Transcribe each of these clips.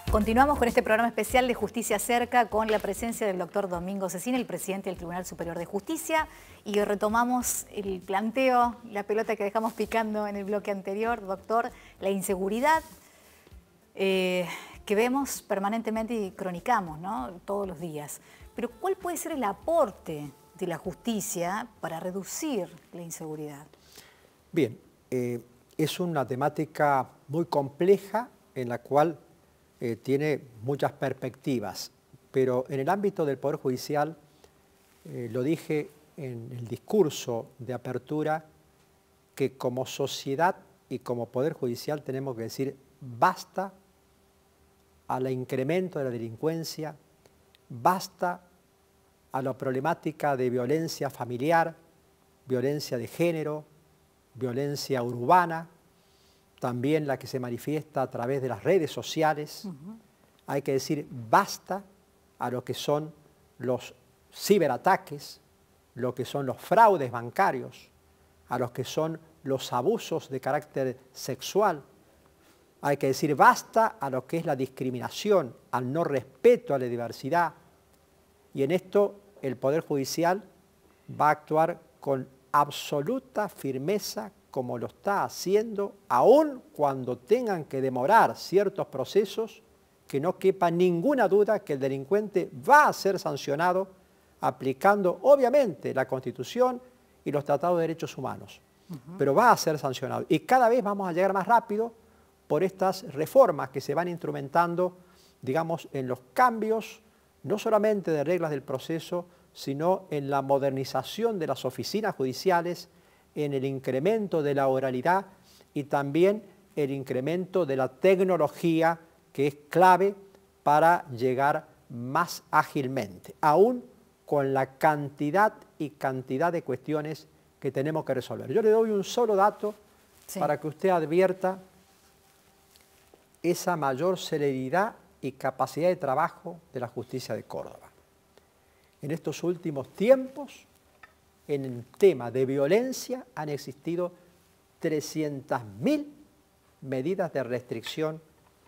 Continuamos con este programa especial de Justicia Cerca con la presencia del doctor Domingo Cecina, el presidente del Tribunal Superior de Justicia, y retomamos el planteo, la pelota que dejamos picando en el bloque anterior, doctor, la inseguridad que vemos permanentemente y cronicamos, ¿no?, todos los días. Pero ¿cuál puede ser el aporte de la justicia para reducir la inseguridad? Bien, es una temática muy compleja en la cual tiene muchas perspectivas, pero en el ámbito del Poder Judicial, lo dije en el discurso de apertura, que como sociedad y como Poder Judicial tenemos que decir basta al incremento de la delincuencia, basta a la problemática de violencia familiar, violencia de género, violencia urbana, también la que se manifiesta a través de las redes sociales. Hay que decir basta a lo que son los ciberataques, lo que son los fraudes bancarios, a los que son los abusos de carácter sexual. Hay que decir basta a lo que es la discriminación, al no respeto a la diversidad. Y en esto el Poder Judicial va a actuar con absoluta firmeza, como lo está haciendo, aun cuando tengan que demorar ciertos procesos, que no quepa ninguna duda que el delincuente va a ser sancionado aplicando obviamente la Constitución y los tratados de derechos humanos, pero va a ser sancionado. Y cada vez vamos a llegar más rápido por estas reformas que se van instrumentando, digamos, en los cambios, no solamente de reglas del proceso, sino en la modernización de las oficinas judiciales, en el incremento de la oralidad y también el incremento de la tecnología, que es clave para llegar más ágilmente, aún con la cantidad de cuestiones que tenemos que resolver. Yo le doy un solo dato para que usted advierta esa mayor celeridad y capacidad de trabajo de la justicia de Córdoba. En estos últimos tiempos, en el tema de violencia, han existido 300.000 medidas de restricción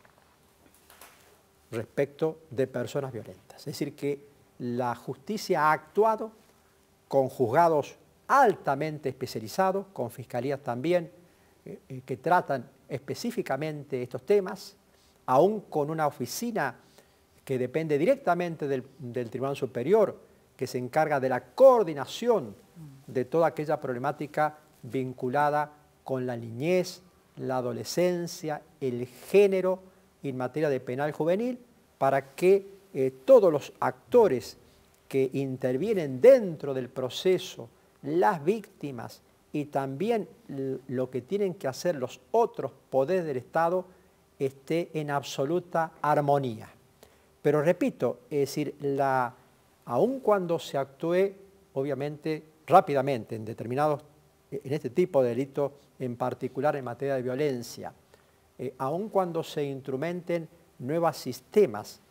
respecto de personas violentas. Es decir, que la justicia ha actuado con juzgados altamente especializados, con fiscalías también que tratan específicamente estos temas, aún con una oficina que depende directamente del Tribunal Superior, que se encarga de la coordinación de toda aquella problemática vinculada con la niñez, la adolescencia, el género en materia de penal juvenil, para que todos los actores que intervienen dentro del proceso, las víctimas y también lo que tienen que hacer los otros poderes del Estado, esté en absoluta armonía. Pero repito, es decir, aun cuando se actúe, obviamente, rápidamente en este tipo de delitos, en particular en materia de violencia, aun cuando se instrumenten nuevos sistemas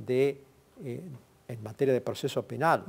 en materia de proceso penal,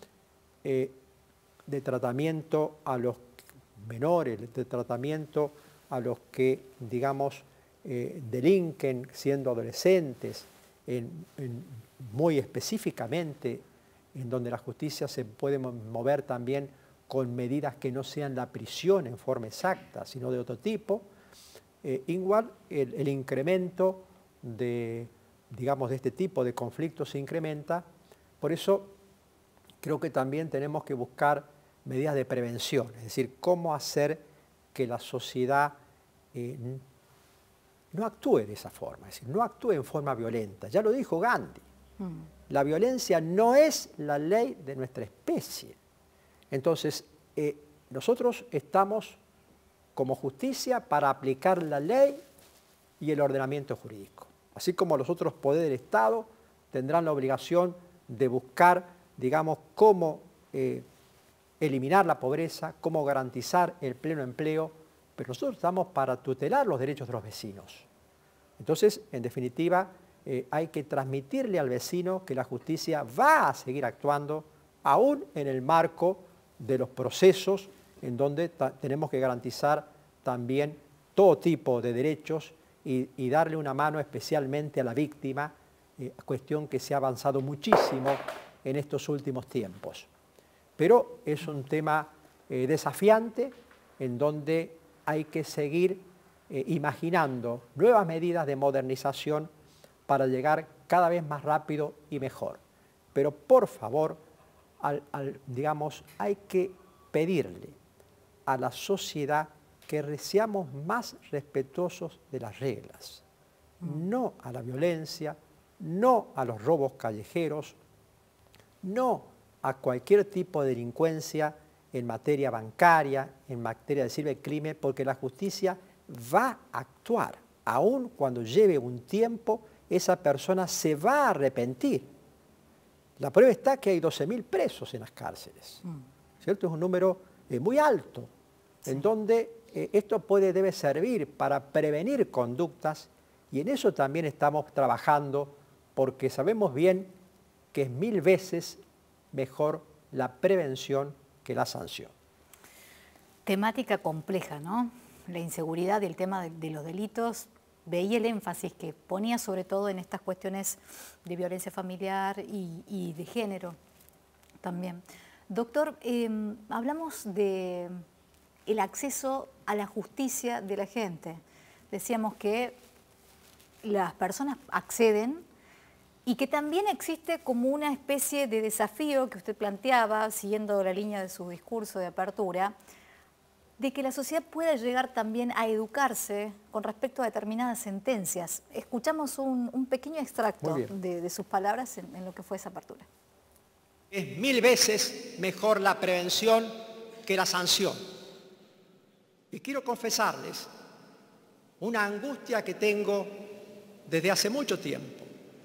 de tratamiento a los menores, de tratamiento a los que, digamos, delinquen siendo adolescentes, muy específicamente, en donde la justicia se puede mover también con medidas que no sean la prisión en forma exacta, sino de otro tipo. Igual el incremento de este tipo de conflictos se incrementa. Por eso creo que también tenemos que buscar medidas de prevención, es decir, cómo hacer que la sociedad no actúe de esa forma, es decir, no actúe en forma violenta. Ya lo dijo Gandhi. La violencia no es la ley de nuestra especie. Entonces, nosotros estamos como justicia para aplicar la ley y el ordenamiento jurídico. Así como los otros poderes del Estado tendrán la obligación de buscar, digamos, cómo eliminar la pobreza, cómo garantizar el pleno empleo, pero nosotros estamos para tutelar los derechos de los vecinos. Entonces, en definitiva, hay que transmitirle al vecino que la justicia va a seguir actuando aún en el marco de los procesos en donde tenemos que garantizar también todo tipo de derechos y darle una mano especialmente a la víctima, cuestión que se ha avanzado muchísimo en estos últimos tiempos. Pero es un tema desafiante en donde hay que seguir imaginando nuevas medidas de modernización para llegar cada vez más rápido y mejor. Pero por favor, digamos, hay que pedirle a la sociedad que seamos más respetuosos de las reglas, no a la violencia, no a los robos callejeros, no a cualquier tipo de delincuencia en materia bancaria, en materia de cibercrimen, porque la justicia va a actuar. Aun cuando lleve un tiempo, esa persona se va a arrepentir. La prueba está que hay 12.000 presos en las cárceles, ¿cierto? Es un número muy alto, en donde esto debe servir para prevenir conductas, y en eso también estamos trabajando, porque sabemos bien que es 1000 veces mejor la prevención que la sanción. Temática compleja, ¿no? La inseguridad y el tema de los delitos. Veía el énfasis que ponía sobre todo en estas cuestiones de violencia familiar y de género también. Doctor, hablamos de el acceso a la justicia de la gente. Decíamos que las personas acceden y que también existe como una especie de desafío que usted planteaba, siguiendo la línea de su discurso de apertura, de que la sociedad pueda llegar también a educarse con respecto a determinadas sentencias. Escuchamos un pequeño extracto de sus palabras en lo que fue esa apertura. Es 1000 veces mejor la prevención que la sanción. Y quiero confesarles una angustia que tengo desde hace mucho tiempo.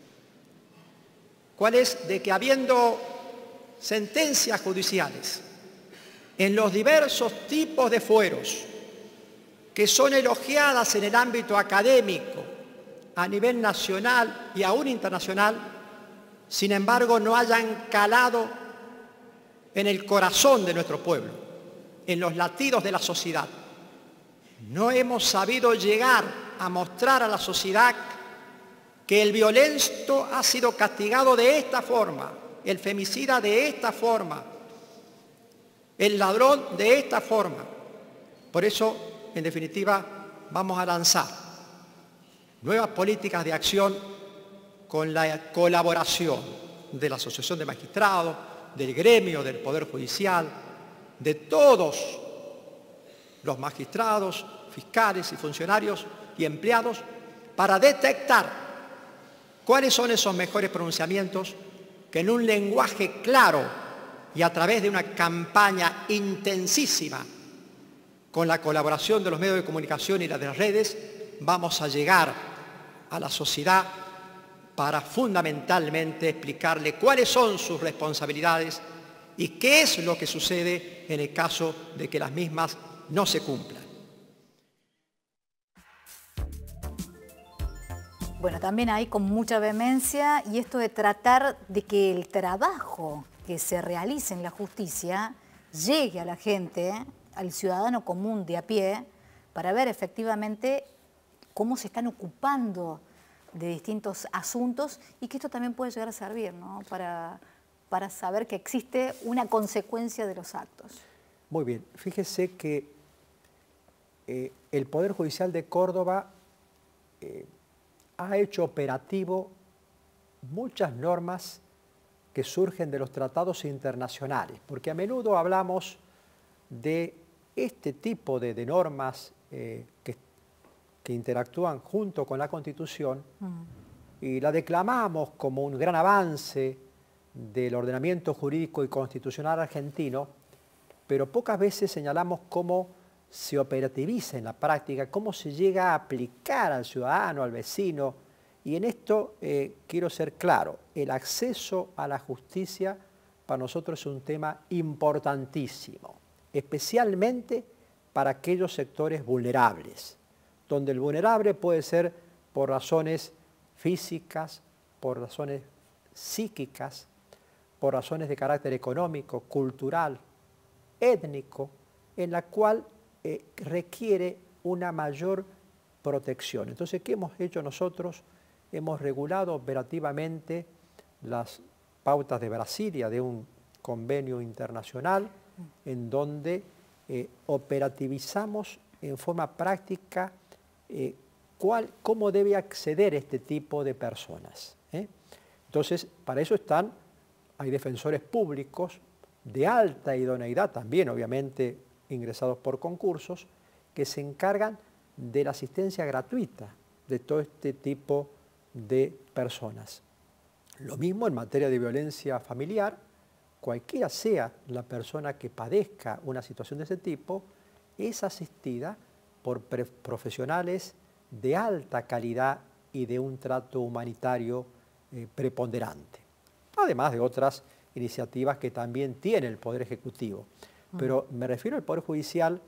¿Cuál es? De que habiendo sentencias judiciales en los diversos tipos de fueros que son elogiadas en el ámbito académico, a nivel nacional y aún internacional, sin embargo no hayan calado en el corazón de nuestro pueblo, en los latidos de la sociedad. No hemos sabido llegar a mostrar a la sociedad que el violento ha sido castigado de esta forma, el femicida de esta forma, el ladrón de esta forma. Por eso, en definitiva, vamos a lanzar nuevas políticas de acción con la colaboración de la Asociación de Magistrados, del gremio del Poder Judicial, de todos los magistrados, fiscales y funcionarios y empleados, para detectar cuáles son esos mejores pronunciamientos que en un lenguaje claro y a través de una campaña intensísima con la colaboración de los medios de comunicación y de las redes, vamos a llegar a la sociedad para fundamentalmente explicarle cuáles son sus responsabilidades y qué es lo que sucede en el caso de que las mismas no se cumplan. Bueno, también hay con mucha vehemencia y esto de tratar de que el trabajo que se realice en la justicia llegue a la gente, al ciudadano común de a pie, para ver efectivamente cómo se están ocupando de distintos asuntos y que esto también puede llegar a servir, ¿no? para saber que existe una consecuencia de los actos. Muy bien, fíjese que el Poder Judicial de Córdoba ha hecho operativo muchas normas que surgen de los tratados internacionales, porque a menudo hablamos de este tipo de normas que interactúan junto con la Constitución y la declamamos como un gran avance del ordenamiento jurídico y constitucional argentino, pero pocas veces señalamos cómo se operativiza en la práctica, cómo se llega a aplicar al ciudadano, al vecino. Y en esto quiero ser claro, el acceso a la justicia para nosotros es un tema importantísimo, especialmente para aquellos sectores vulnerables, donde el vulnerable puede ser por razones físicas, por razones psíquicas, por razones de carácter económico, cultural, étnico, en la cual requiere una mayor protección. Entonces, ¿qué hemos hecho nosotros? Hemos regulado operativamente las pautas de Brasilia, de un convenio internacional, en donde operativizamos en forma práctica cómo debe acceder este tipo de personas. Entonces, para eso hay defensores públicos de alta idoneidad, también obviamente ingresados por concursos, que se encargan de la asistencia gratuita de todo este tipo de personas. Lo mismo en materia de violencia familiar, cualquiera sea la persona que padezca una situación de ese tipo, es asistida por profesionales de alta calidad y de un trato humanitario preponderante. Además de otras iniciativas que también tiene el Poder Ejecutivo. Pero me refiero al Poder Judicial,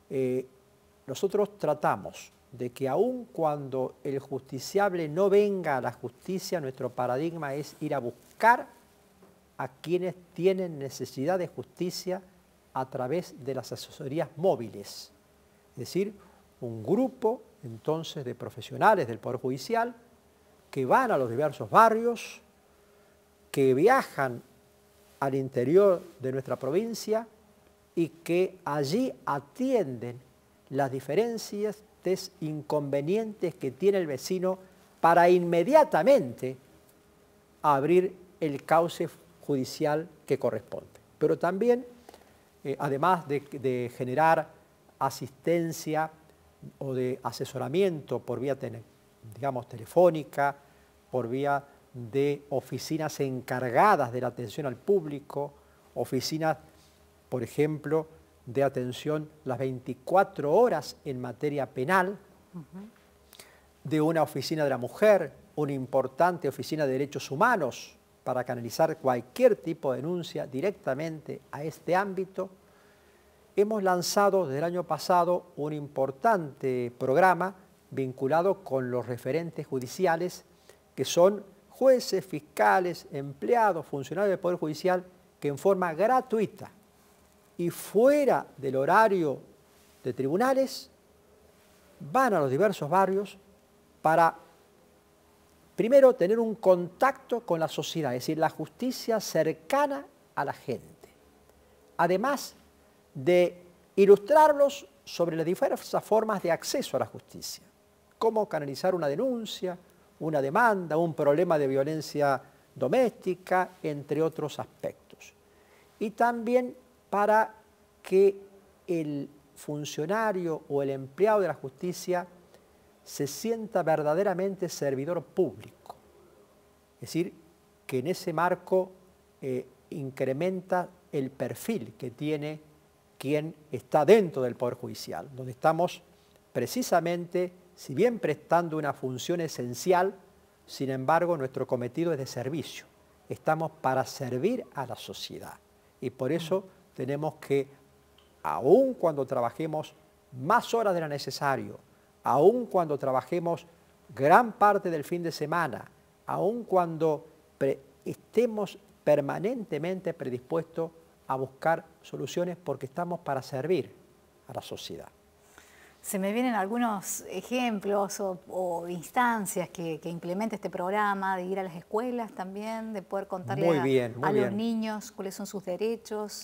nosotros tratamos de que aun cuando el justiciable no venga a la justicia, nuestro paradigma es ir a buscar a quienes tienen necesidad de justicia a través de las asesorías móviles. Es decir, un grupo entonces de profesionales del Poder Judicial que van a los diversos barrios, que viajan al interior de nuestra provincia y que allí atienden las diferencias, inconvenientes que tiene el vecino para inmediatamente abrir el cauce judicial que corresponde. Pero también, además de generar asistencia o de asesoramiento por vía, telefónica, por vía de oficinas encargadas de la atención al público, oficinas, por ejemplo, de atención las 24 horas en materia penal, de una oficina de la mujer, una importante oficina de derechos humanos para canalizar cualquier tipo de denuncia directamente a este ámbito. Hemos lanzado desde el año pasado un importante programa vinculado con los referentes judiciales, que son jueces, fiscales, empleados, funcionarios del Poder Judicial, que en forma gratuita y fuera del horario de tribunales van a los diversos barrios para, primero, tener un contacto con la sociedad, es decir, la justicia cercana a la gente. Además de ilustrarlos sobre las diversas formas de acceso a la justicia, cómo canalizar una denuncia, una demanda, un problema de violencia doméstica, entre otros aspectos. Y también para que el funcionario o el empleado de la justicia se sienta verdaderamente servidor público. Es decir, que en ese marco incrementa el perfil que tiene quien está dentro del Poder Judicial, donde estamos precisamente, si bien prestando una función esencial, sin embargo nuestro cometido es de servicio. Estamos para servir a la sociedad y por eso tenemos que, aun cuando trabajemos más horas de lo necesario, aun cuando trabajemos gran parte del fin de semana, aun cuando estemos permanentemente predispuestos a buscar soluciones, porque estamos para servir a la sociedad. Se me vienen algunos ejemplos o instancias que implementa este programa, de ir a las escuelas también, de poder contarle a los niños cuáles son sus derechos,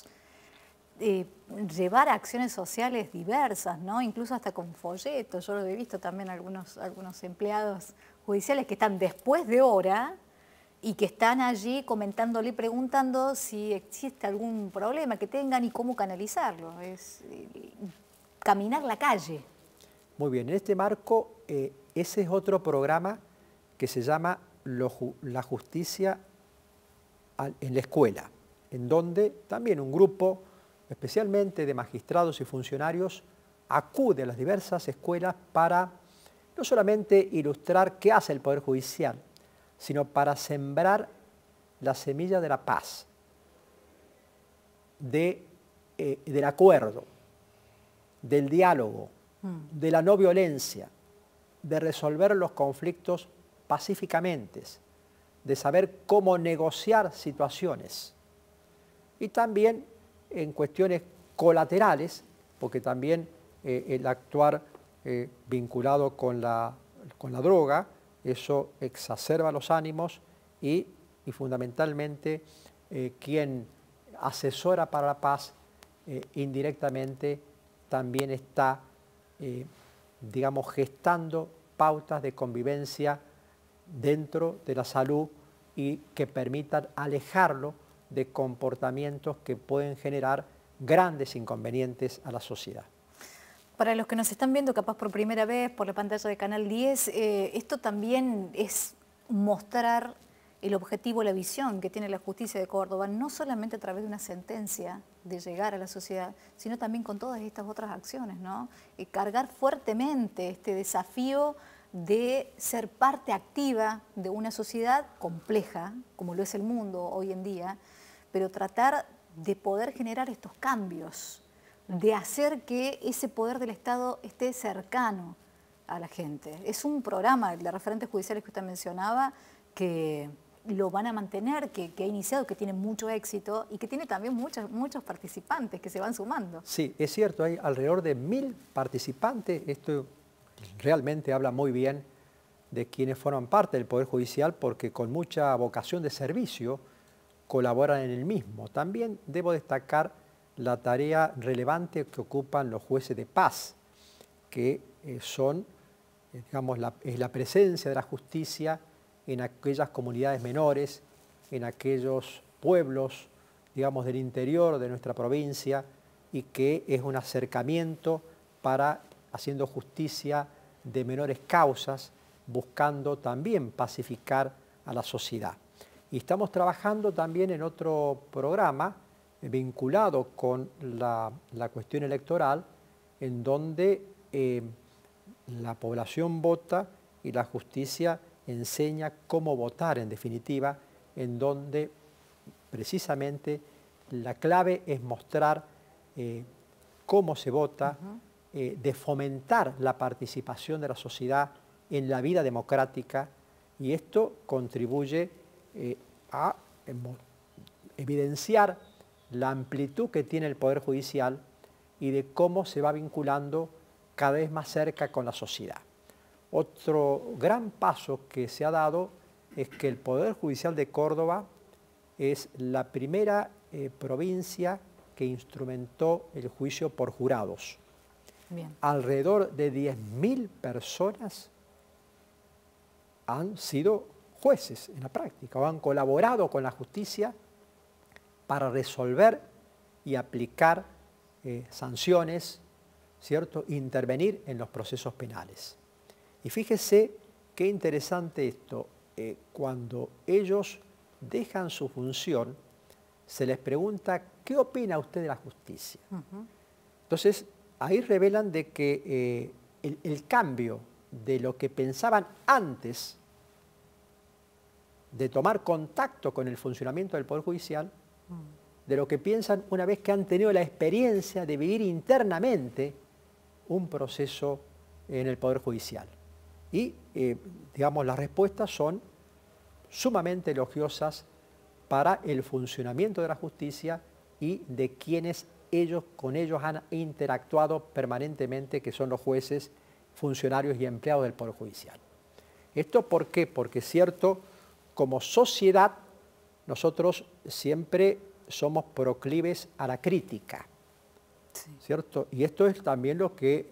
llevar acciones sociales diversas, ¿no? Incluso hasta con folletos. Yo lo he visto también algunos empleados judiciales que están después de hora y que están allí comentándole, preguntando si existe algún problema que tengan y cómo canalizarlo. Es caminar la calle. Muy bien, en este marco, ese es otro programa que se llama La Justicia en la Escuela, en donde también un grupo, especialmente de magistrados y funcionarios, acude a las diversas escuelas para no solamente ilustrar qué hace el Poder Judicial, sino para sembrar la semilla de la paz, del acuerdo, del diálogo, de la no violencia, de resolver los conflictos pacíficamente, de saber cómo negociar situaciones. Y también en cuestiones colaterales, porque también el actuar vinculado con la droga, eso exacerba los ánimos y fundamentalmente quien asesora para la paz indirectamente también está, digamos, gestando pautas de convivencia dentro de la salud y que permitan alejarlo de comportamientos que pueden generar grandes inconvenientes a la sociedad. Para los que nos están viendo capaz por primera vez por la pantalla de Canal 10, esto también es mostrar el objetivo, la visión que tiene la justicia de Córdoba, no solamente a través de una sentencia de llegar a la sociedad, sino también con todas estas otras acciones, ¿no? Cargar fuertemente este desafío de ser parte activa de una sociedad compleja, como lo es el mundo hoy en día, pero tratar de poder generar estos cambios, de hacer que ese poder del Estado esté cercano a la gente. Es un programa, el de referentes judiciales que usted mencionaba, que lo van a mantener, que ha iniciado, que tiene mucho éxito y que tiene también muchos participantes que se van sumando. Sí, es cierto, hay alrededor de 1000 participantes. Esto realmente habla muy bien de quienes forman parte del Poder Judicial porque con mucha vocación de servicio colaboran en el mismo. También debo destacar la tarea relevante que ocupan los jueces de paz, que son, digamos, es la presencia de la justicia en aquellas comunidades menores, en aquellos pueblos, digamos, del interior de nuestra provincia y que es un acercamiento para haciendo justicia de menores causas, buscando también pacificar a la sociedad. Y estamos trabajando también en otro programa vinculado con la cuestión electoral, en donde la población vota y la justicia enseña cómo votar en definitiva, en donde precisamente la clave es mostrar cómo se vota, de fomentar la participación de la sociedad en la vida democrática y esto contribuye a evidenciar la amplitud que tiene el Poder Judicial y de cómo se va vinculando cada vez más cerca con la sociedad. Otro gran paso que se ha dado es que el Poder Judicial de Córdoba es la primera provincia que instrumentó el juicio por jurados. Bien. Alrededor de 10.000 personas han sido jueces en la práctica o han colaborado con la justicia para resolver y aplicar sanciones, ¿cierto? Intervenir en los procesos penales. Y fíjese qué interesante esto, cuando ellos dejan su función, se les pregunta, ¿qué opina usted de la justicia? Entonces, ahí revelan de que el cambio de lo que pensaban antes de tomar contacto con el funcionamiento del Poder Judicial, de lo que piensan una vez que han tenido la experiencia de vivir internamente un proceso en el Poder Judicial. Y, digamos, las respuestas son sumamente elogiosas para el funcionamiento de la justicia y de quienes con ellos han interactuado permanentemente, que son los jueces, funcionarios y empleados del Poder Judicial. ¿Esto por qué? Porque es cierto, como sociedad, nosotros siempre somos proclives a la crítica, ¿cierto? Y esto es también lo que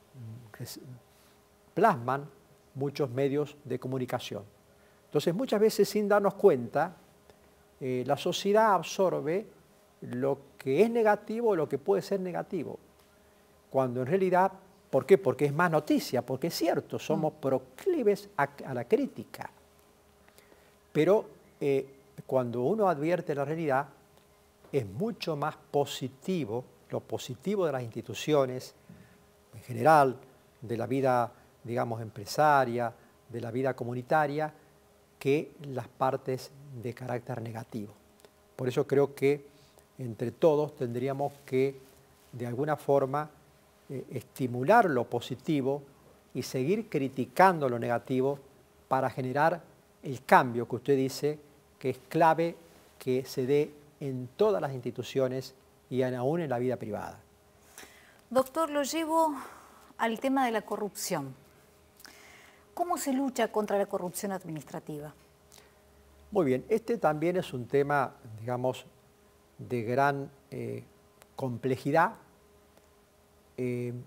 plasman muchos medios de comunicación. Entonces, muchas veces sin darnos cuenta, la sociedad absorbe lo que es negativo o lo que puede ser negativo, cuando en realidad, ¿por qué? Porque es más noticia, porque es cierto, somos proclives a la crítica. Pero cuando uno advierte la realidad, es mucho más positivo, lo positivo de las instituciones, en general, de la vida, digamos, empresaria, de la vida comunitaria, que las partes de carácter negativo. Por eso creo que entre todos tendríamos que, de alguna forma, estimular lo positivo y seguir criticando lo negativo para generar el cambio que usted dice que es clave que se dé en todas las instituciones y aún en la vida privada. Doctor, lo llevo al tema de la corrupción. ¿Cómo se lucha contra la corrupción administrativa? Muy bien, este también es un tema, digamos, de gran complejidad, en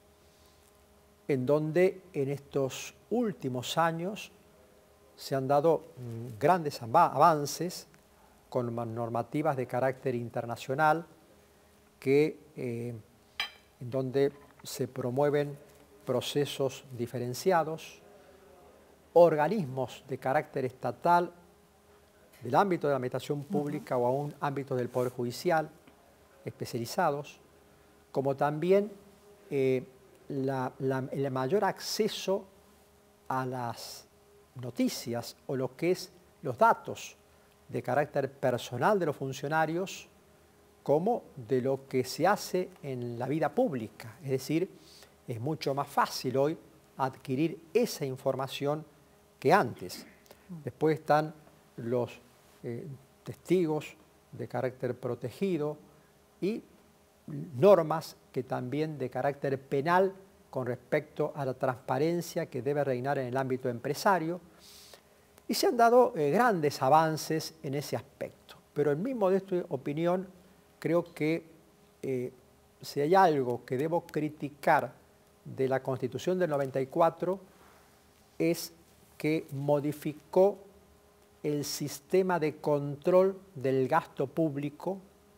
donde en estos últimos años se han dado grandes avances con normativas de carácter internacional en donde se promueven procesos diferenciados, organismos de carácter estatal del ámbito de la administración pública o aún ámbitos del Poder Judicial especializados, como también el mayor acceso a las noticias o lo que es los datos de carácter personal de los funcionarios como de lo que se hace en la vida pública. Es decir, es mucho más fácil hoy adquirir esa información que antes. Después están los testigos de carácter protegido y normas que también de carácter penal con respecto a la transparencia que debe reinar en el ámbito empresario. Y se han dado grandes avances en ese aspecto. Pero en mi modesta opinión, creo que si hay algo que debo criticar de la Constitución del 94 es que modificó el sistema de control del gasto público.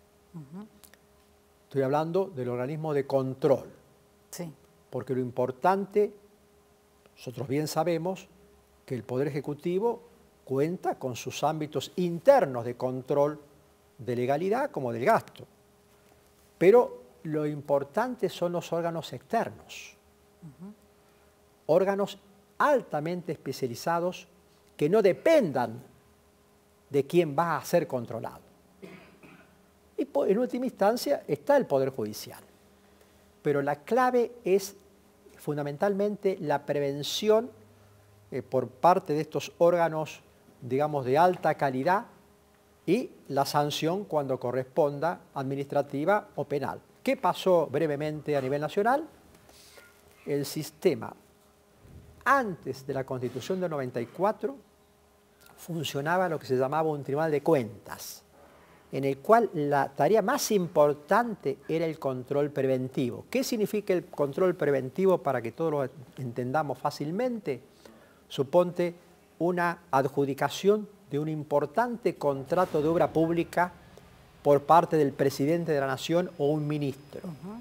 Estoy hablando del organismo de control. Sí. Porque lo importante, nosotros bien sabemos que el Poder Ejecutivo cuenta con sus ámbitos internos de control de legalidad como del gasto. Pero lo importante son los órganos externos. Órganos altamente especializados que no dependan de quién va a ser controlado. Y en última instancia está el Poder Judicial. Pero la clave es fundamentalmente la prevención por parte de estos órganos, digamos, de alta calidad y la sanción cuando corresponda, administrativa o penal. ¿Qué pasó brevemente a nivel nacional? El sistema, antes de la Constitución del 94, funcionaba lo que se llamaba un tribunal de cuentas, en el cual la tarea más importante era el control preventivo. ¿Qué significa el control preventivo para que todos lo entendamos fácilmente? Suponte una adjudicación de un importante contrato de obra pública por parte del presidente de la Nación o un ministro.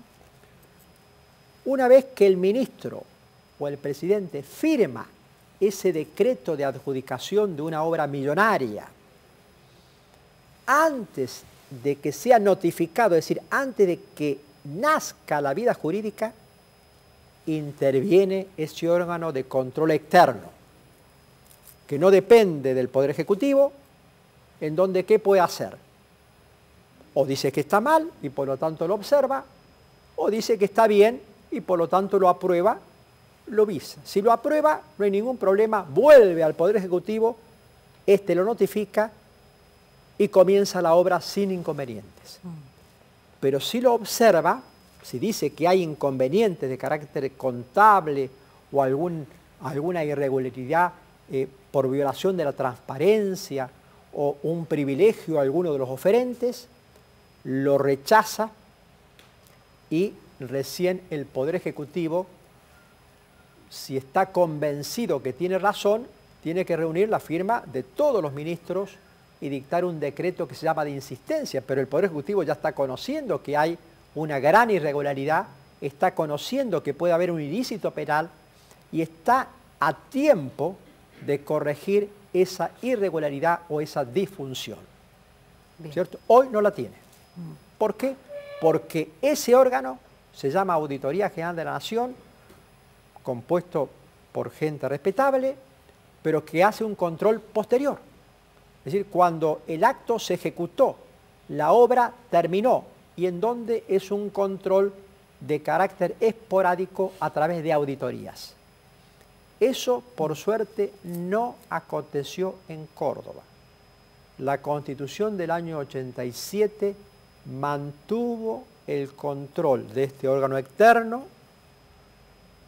Una vez que el ministro o el presidente firma ese decreto de adjudicación de una obra millonaria, antes de que sea notificado, es decir, antes de que nazca la vida jurídica, interviene ese órgano de control externo, que no depende del Poder Ejecutivo, en donde ¿qué puede hacer? O dice que está mal y por lo tanto lo observa, o dice que está bien y por lo tanto lo aprueba, lo visa. Si lo aprueba, no hay ningún problema, vuelve al Poder Ejecutivo, este lo notifica y comienza la obra sin inconvenientes. Pero si lo observa, si dice que hay inconvenientes de carácter contable o alguna irregularidad por violación de la transparencia o un privilegio a alguno de los oferentes, lo rechaza y recién el Poder Ejecutivo, si está convencido que tiene razón, tiene que reunir la firma de todos los ministros y dictar un decreto que se llama de insistencia, pero el Poder Ejecutivo ya está conociendo que hay una gran irregularidad, está conociendo que puede haber un ilícito penal y está a tiempo de corregir esa irregularidad o esa disfunción. ¿Cierto? Hoy no la tiene. ¿Por qué? Porque ese órgano se llama Auditoría General de la Nación, compuesto por gente respetable, pero que hace un control posterior. Es decir, cuando el acto se ejecutó, la obra terminó, y en donde es un control de carácter esporádico a través de auditorías. Eso, por suerte, no aconteció en Córdoba. La Constitución del año 87 mantuvo el control de este órgano externo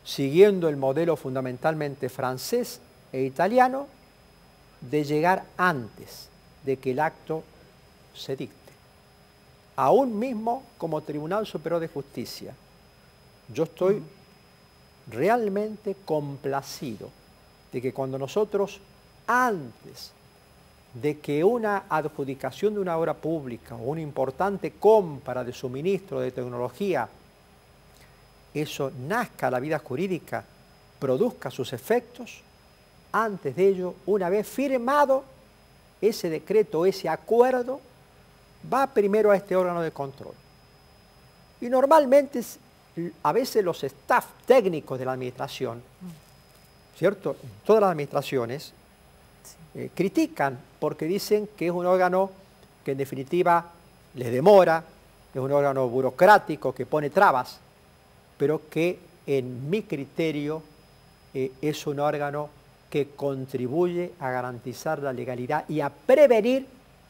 siguiendo el modelo fundamentalmente francés e italiano, de llegar antes de que el acto se dicte. Aún mismo como Tribunal Superior de Justicia, yo estoy realmente complacido de que cuando nosotros, antes de que una adjudicación de una obra pública o una importante compra de suministro de tecnología, eso nazca a la vida jurídica, produzca sus efectos, antes de ello, una vez firmado ese decreto, ese acuerdo, va primero a este órgano de control. Y normalmente, a veces los staff técnicos de la administración, ¿cierto? Todas las administraciones critican porque dicen que es un órgano que en definitiva les demora, es un órgano burocrático que pone trabas, pero que en mi criterio es un órgano que contribuye a garantizar la legalidad y a prevenir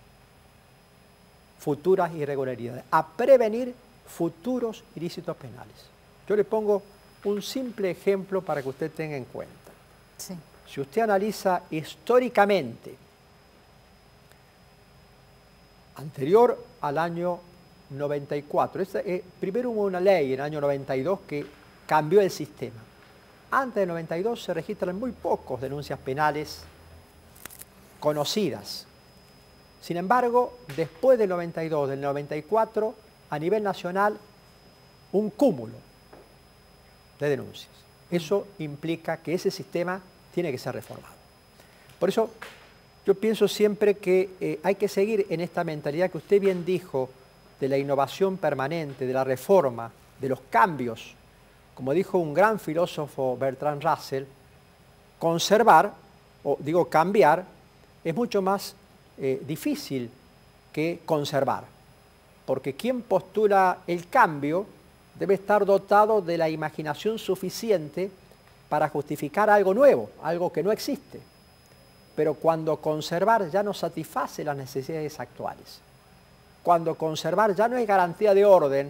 futuras irregularidades, a prevenir futuros ilícitos penales. Yo le pongo un simple ejemplo para que usted tenga en cuenta. Sí. Si usted analiza históricamente, anterior al año 94, primero hubo una ley en el año 92 que cambió el sistema. Antes del 92 se registran muy pocos denuncias penales conocidas. Sin embargo, después del 92, del 94, a nivel nacional, un cúmulo de denuncias. Eso implica que ese sistema tiene que ser reformado. Por eso yo pienso siempre que hay que seguir en esta mentalidad que usted bien dijo, de la innovación permanente, de la reforma, de los cambios. Como dijo un gran filósofo, Bertrand Russell, conservar, o digo cambiar, es mucho más difícil que conservar. Porque quien postula el cambio debe estar dotado de la imaginación suficiente para justificar algo nuevo, algo que no existe. Pero cuando conservar ya no satisface las necesidades actuales, cuando conservar ya no es garantía de orden,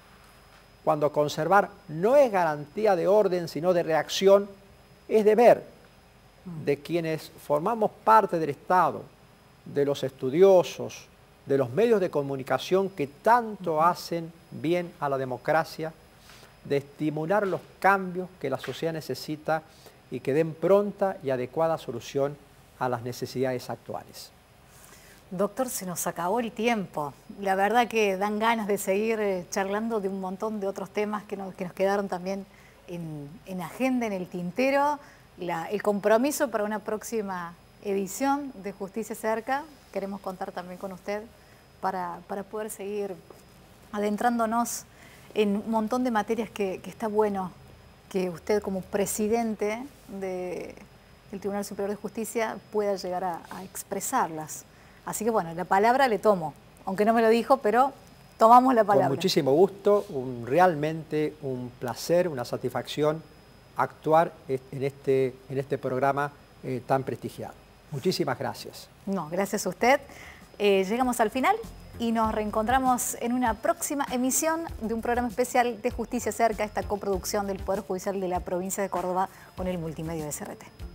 cuando conservar no es garantía de orden sino de reacción, es deber de quienes formamos parte del Estado, de los estudiosos, de los medios de comunicación que tanto hacen bien a la democracia, de estimular los cambios que la sociedad necesita y que den pronta y adecuada solución a las necesidades actuales. Doctor, se nos acabó el tiempo. La verdad que dan ganas de seguir charlando de un montón de otros temas que nos quedaron también en agenda, en el tintero. El compromiso para una próxima edición de Justicia Cerca. Queremos contar también con usted para poder seguir adentrándonos en un montón de materias que está bueno que usted como presidente del Tribunal Superior de Justicia pueda llegar a expresarlas. Así que bueno, la palabra le tomo, aunque no me lo dijo, pero tomamos la palabra. Con muchísimo gusto, realmente un placer, una satisfacción actuar en este programa tan prestigiado. Muchísimas gracias. No, gracias a usted. Llegamos al final y nos reencontramos en una próxima emisión de un programa especial de Justicia Cerca, esta coproducción del Poder Judicial de la provincia de Córdoba con el Multimedio de SRT.